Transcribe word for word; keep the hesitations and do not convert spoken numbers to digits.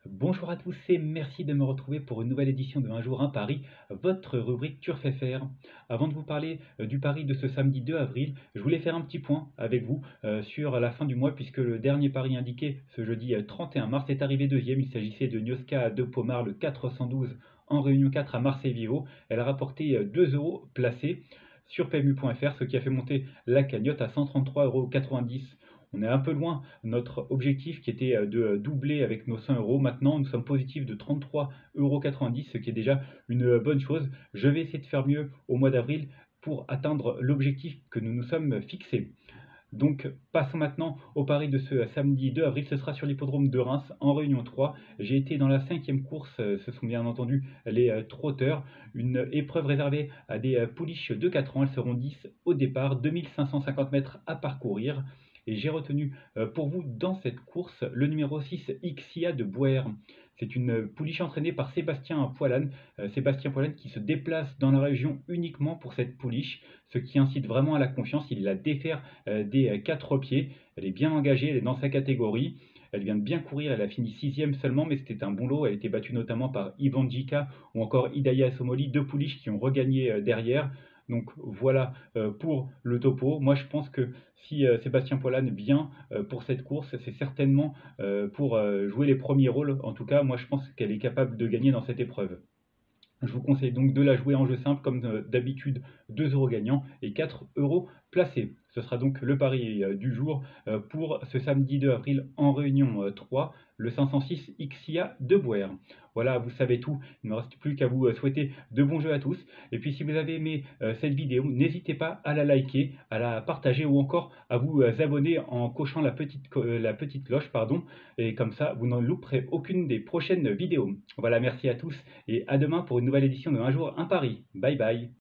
Bonjour à tous et merci de me retrouver pour une nouvelle édition de Un jour un pari, votre rubrique Turf F R. Avant de vous parler euh, du pari de ce samedi deux avril, je voulais faire un petit point avec vous euh, sur la fin du mois puisque le dernier pari indiqué ce jeudi euh, trente et un mars est arrivé deuxième. Il s'agissait de Nioska de Pomar, le quatre cent douze en Réunion quatre à Marseille-Vivo. Elle a rapporté euh, deux euros placés sur P M U point F R, ce qui a fait monter la cagnotte à cent trente-trois euros quatre-vingt-dix. On est un peu loin notre objectif qui était euh, de doubler avec nos cent euros. Maintenant, nous sommes positifs de trente-trois euros quatre-vingt-dix, ce qui est déjà une euh, bonne chose. Je vais essayer de faire mieux au mois d'avril pour atteindre l'objectif que nous nous sommes fixés. Donc, passons maintenant au pari de ce samedi deux avril. Ce sera sur l'hippodrome de Reims en Réunion trois. J'ai été dans la cinquième course. euh, Ce sont bien entendu les euh, trotteurs. Une épreuve réservée à des euh, pouliches de quatre ans. Elles seront dix au départ, deux mille cinq cent cinquante mètres à parcourir. Et j'ai retenu euh, pour vous dans cette course le numéro six Ixia de Bouer. C'est une pouliche entraînée par Sébastien Poilane. Euh, Sébastien Poilane qui se déplace dans la région uniquement pour cette pouliche, ce qui incite vraiment à la confiance. Il la défère euh, des euh, quatre pieds. Elle est bien engagée, elle est dans sa catégorie. Elle vient de bien courir, elle a fini sixième seulement, mais c'était un bon lot. Elle a été battue notamment par Ivan Djika ou encore Hidaya Somoli, deux pouliches qui ont regagné euh, derrière. Donc voilà euh, pour le topo. Moi je pense que si euh, Sébastien Poilane vient euh, pour cette course, c'est certainement euh, pour euh, jouer les premiers rôles. En tout cas, moi je pense qu'elle est capable de gagner dans cette épreuve. Je vous conseille donc de la jouer en jeu simple, comme euh, d'habitude, deux euros gagnants et quatre euros placés. Ce sera donc le pari euh, du jour euh, pour ce samedi deux avril en Réunion euh, trois, le cinq cent six Xia de Bouer. Voilà, vous savez tout. Il ne me reste plus qu'à vous euh, souhaiter de bons jeux à tous. Et puis si vous avez aimé euh, cette vidéo, n'hésitez pas à la liker, à la partager ou encore à vous euh, abonner en cochant la petite, euh, la petite cloche, pardon. Et comme ça, vous n'en louperez aucune des prochaines vidéos. Voilà, merci à tous et à demain pour une nouvelle édition de Un jour un pari. Bye bye.